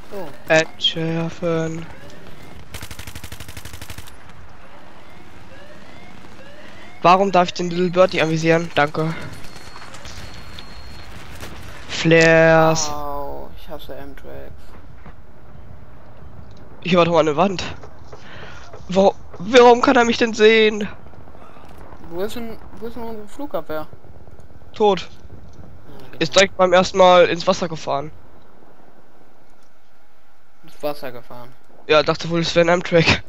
Oh. Entschärfen. Warum darf ich den Little Bird nicht anvisieren? Danke. Flares. Au, ich hasse M-Tracks. Ich war doch an der Wand. Warum kann er mich denn sehen? Wo ist denn unsere Flugabwehr? Tot. Ah, genau. Ist direkt beim ersten Mal ins Wasser gefahren. Ins Wasser gefahren. Ja, dachte wohl, es wäre ein Amtrack.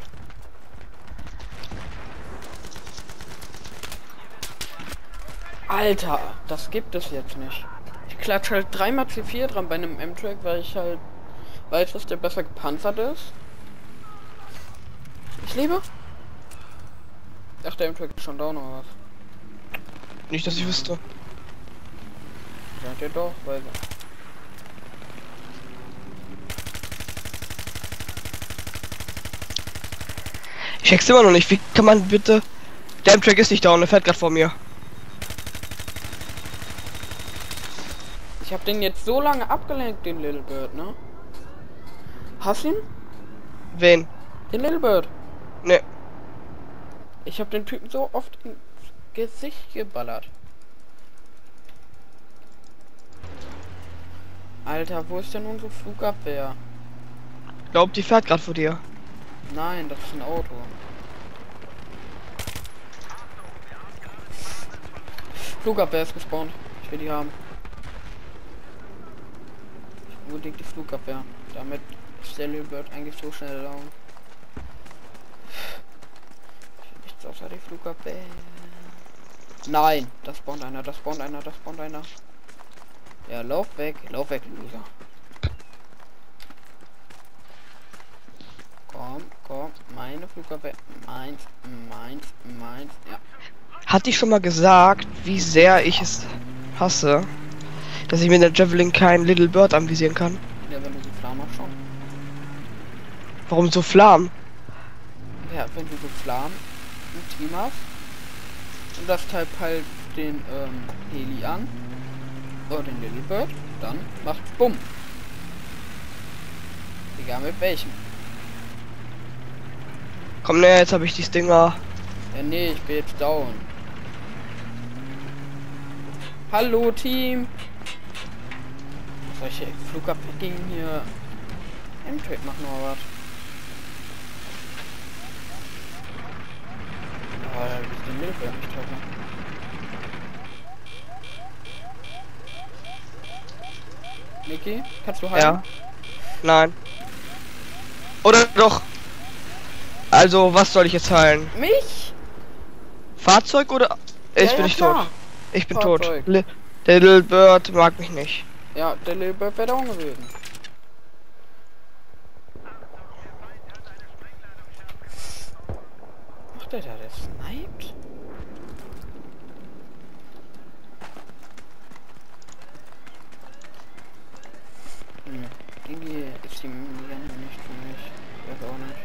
Alter, das gibt es jetzt nicht. Ich klatsche halt dreimal C4 dran bei einem M-Track, weil ich halt weiß, dass der besser gepanzert ist. Ich lebe? Ach, der M-Track ist schon down oder was? Nicht, dass ich wüsste. Seid ihr doch, weil... Ich check's immer noch nicht. Wie kann man bitte... Der Amtrack ist nicht down, er fährt gerade vor mir. Ich habe den jetzt so lange abgelenkt, den Little Bird, ne? Hast du ihn? Wen? Den Little Bird. Ne. Ich habe den Typen so oft ins Gesicht geballert. Alter, wo ist denn unsere Flugabwehr? Glaub, die fährt gerade vor dir. Nein, das ist ein Auto. Flugabwehr ist gespawnt. Ich will die haben. Wo liegt die Flugabwehr? Damit ist der Little Bird eigentlich so schnell down. Ich will nichts außer die Flugabwehr. Nein, das spawnt einer, das spawnt einer, das spawnt einer. Ja, lauf weg, Loser. Komm, meine Flugabwehr. Meins, ja. Hatte ich schon mal gesagt, wie sehr ich es hasse, dass ich mit der Javelin keinen Little Bird anvisieren kann? Ja, wenn du so Flammen hast schon. Warum so Flammen? Ja, wenn du so Flammen im Team hast und das Teil halt den Heli an oder den Little Bird, dann macht Bumm. Egal mit welchem. Komm näher, jetzt habe ich die Stinger. Ja, nee, ich bin jetzt down. Hallo Team. Solche Flugabwehr hier M-Trade machen oder was? Aber ich den Little Bird nicht treffe. Niki, kannst du heilen? Ja. Nein. Oder doch? Also, was soll ich jetzt heilen? Mich? Fahrzeug oder... Ich bin nicht klar. tot. Ich bin Fahrzeug. tot. Der Little Bird mag mich nicht. Ja, der Little Bird wäre down gewesen. Macht der da, der sniped? Irgendwie ist die Legende nicht für mich. Ich weiß auch nicht.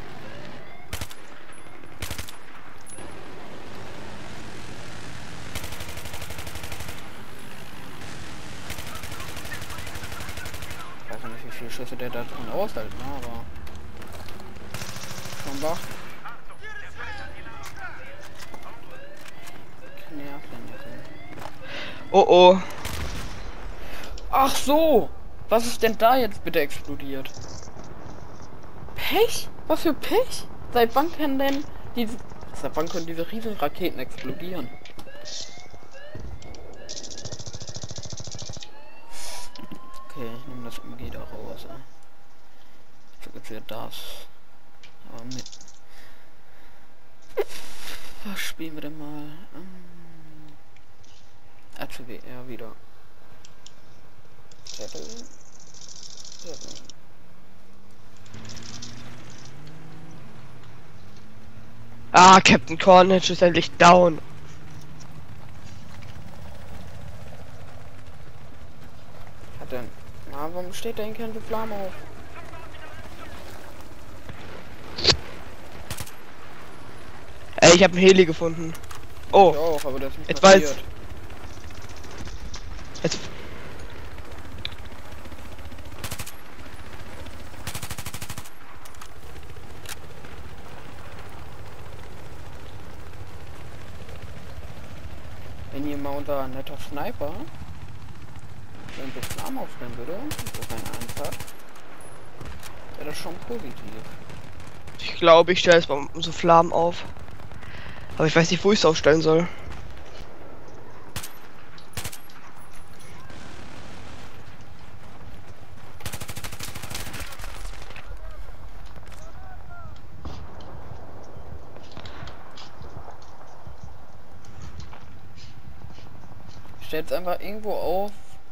Ich weiß nicht, wie viele Schüsse der da drin aushält, ne, aber... Schon wach. Oh oh. Ach so! Was ist denn da jetzt bitte explodiert? Pech? Was für Pech? Seit wann können diese riesen Raketen explodieren? Okay, ich nehme das MG da raus. Ich glaube, jetzt das. Aber mit. Was spielen wir denn mal? RCWR wieder. Ah, Captain Cornish ist endlich down. Hat denn? Na, warum steht da keine Flamme auf? Ey, ich habe einen Heli gefunden. Oh, Ich auch, aber das ist nicht jetzt passiert. weiß. Jetzt. mal unser netter Sniper, wenn so Flammen aufstellen würde, so keine Einfahrt, wäre das schon positiv. Ich glaube, ich stelle es mal so Flammen auf. Aber ich weiß nicht, wo ich es aufstellen soll. Stellt es einfach irgendwo auf.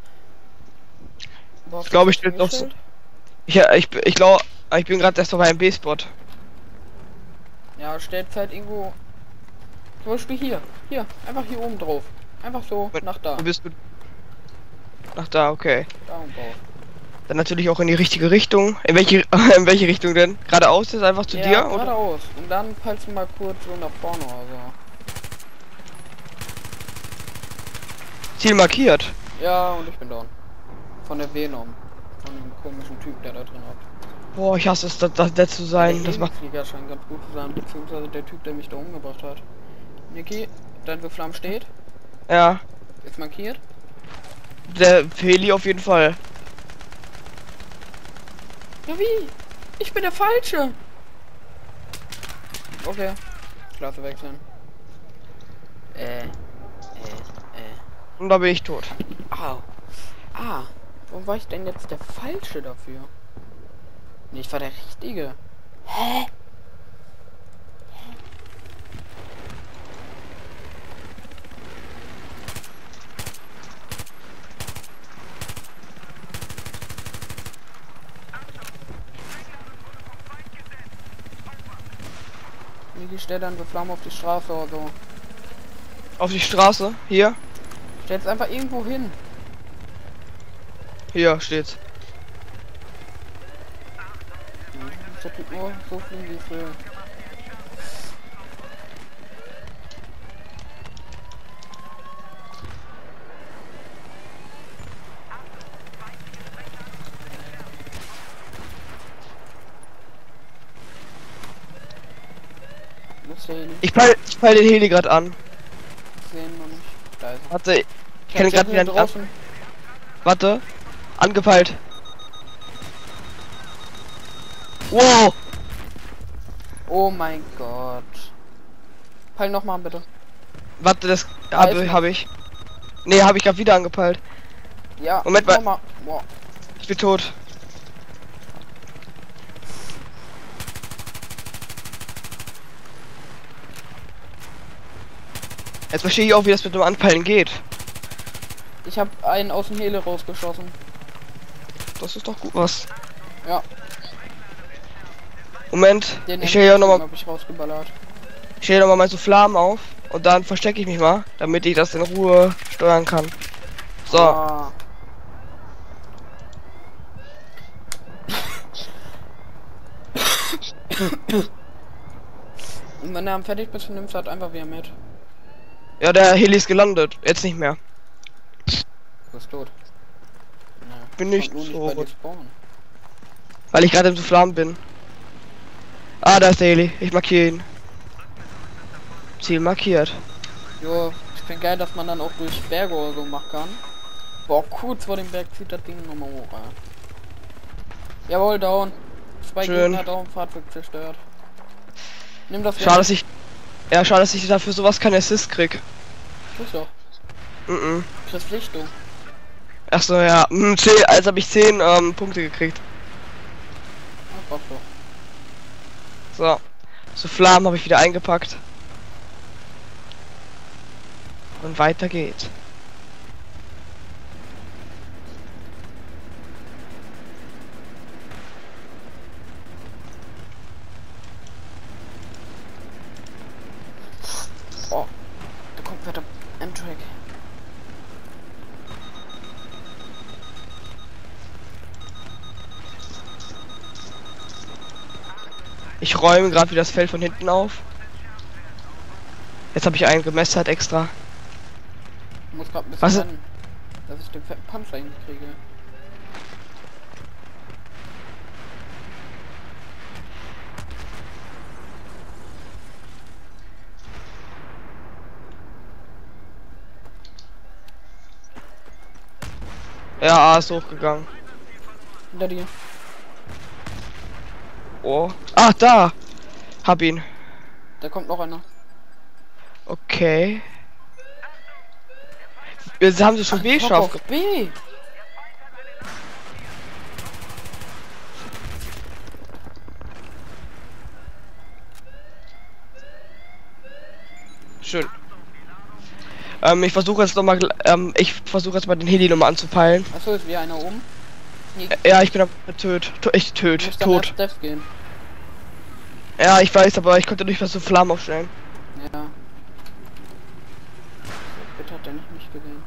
Ich glaube, ich stelle doch so. Ich glaube, ich bin gerade erst bei einem B-Spot. Ja, stellt es halt irgendwo. Zum Beispiel hier. Hier. Einfach hier oben drauf. Einfach so nach da. Wo bist du? Nach da, okay. Da und drauf. Dann natürlich auch in die richtige Richtung. In welche in welche Richtung denn? Geradeaus ist einfach zu Ja, dir? Oder? geradeaus. Und dann peilst du mal kurz so nach vorne oder so. Ziel markiert. Ja, und ich bin down. Von der Venom. Von dem komischen Typ, der da drin hat. Boah, ich hasse es, das zu sein. Das macht. Flieger scheint ganz gut zu sein, beziehungsweise der Typ, der mich da umgebracht hat. Niki, dein Flammen steht. Ja. Ist markiert. Der Heli auf jeden Fall. Ja wie? Ich bin der Falsche. Okay. Klasse wechseln. Und da bin ich tot. Au. Ah. Warum war ich denn jetzt der Falsche dafür? Nee, ich war der Richtige. Hä? Wie stellt dann so Flammen auf die Straße oder so? Auf die Straße? Hier? Stell's einfach irgendwo hin. Hier steht's. Der tut nur so viel wie es will. Ich peil den Heli gerade an. Sehen noch nicht. Da ist er. Warte, ich kann gerade wieder draußen. Warte. Angepeilt. Wow! Oh mein Gott. Peil noch mal bitte. Warte, das habe ich. Nee, habe ich gerade wieder angepeilt. Ja, Moment mal. Wow. Ich bin tot. Jetzt verstehe ich auch, wie das mit dem Anpeilen geht. Ich habe einen aus dem Hele rausgeschossen. Das ist doch gut was. Ja. Moment, Den ich stelle hier nochmal. Ich rausgeballert. Ich stelle nochmal meine Flammen auf und dann verstecke ich mich mal, damit ich das in Ruhe steuern kann. So. Ah. Und wenn du am fertig bist, nimmst du halt einfach wieder mit. Ja, der Heli ist gelandet. Jetzt nicht mehr. Du bist tot. Ja, Bin nicht nur so bei dir gut. spawnen. Weil ich gerade im Flammen bin. Ah, da ist der Heli. Ich markiere ihn. Ziel markiert. Jo, ich finde geil, dass man dann auch durch Berge oder so machen kann. Boah, kurz vor dem Berg zieht das Ding nochmal hoch, ey. Jawohl, down. 2 Schön. Gegner down, Fahrzeug zerstört. Nimm das Schade, dass ich. Ja, schade, dass ich dafür sowas keinen Assist krieg. Tust doch. Kriegst Lichtung. Achso, ja. 10, als habe ich 10 Punkte gekriegt. Ja, passt doch. So. So Flammen habe ich wieder eingepackt. Und weiter geht's. Oh, da kommt weiter M-Track. Ich räume gerade wieder das Feld von hinten auf. Jetzt habe ich einen gemessert extra. Ich muss gerade ein bisschen Was? rennen, dass ich den fetten Panzer hinkriege. Ja, A ist hochgegangen. Hinter dir. Oh. Ah, da! Hab ihn. Da kommt noch einer. Okay. Wir haben sie schon B Top geschafft. auf B. Schön. Ich versuche jetzt nochmal, ich versuche jetzt mal den Heli nochmal anzupeilen. Achso, ist wie einer oben. Nee, Ja, ich bin tot. Ich du musst dann tot. erst Death gehen. Ja, ich weiß, aber ich konnte nicht was so Flammen aufstellen. Ja. Bitte hat er nicht mich gesehen.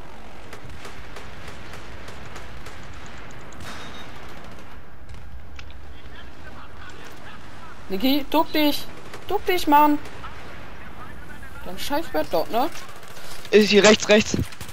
Niki, duck dich! Duck dich, Mann! Dein Scheißbett dort, ne? Ist hier rechts.